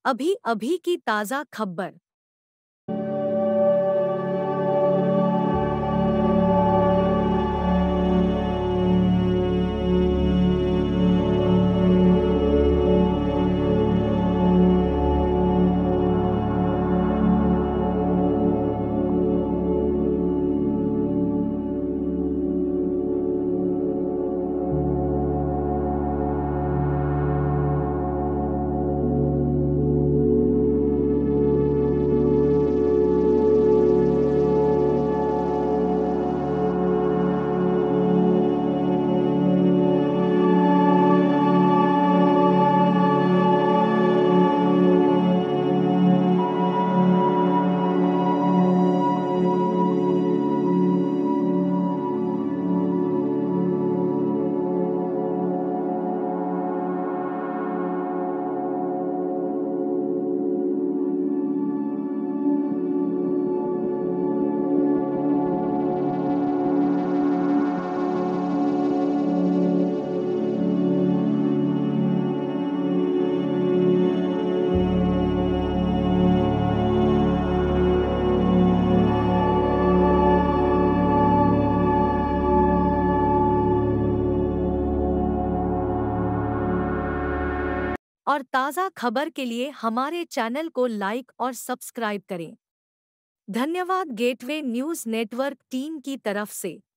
अभी अभी की ताज़ा खबर। और ताज़ा खबर के लिए हमारे चैनल को लाइक और सब्सक्राइब करें। धन्यवाद गेटवे न्यूज़ नेटवर्क टीम की तरफ से।